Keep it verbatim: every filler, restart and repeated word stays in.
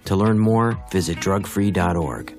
To learn more, visit drug free dot org.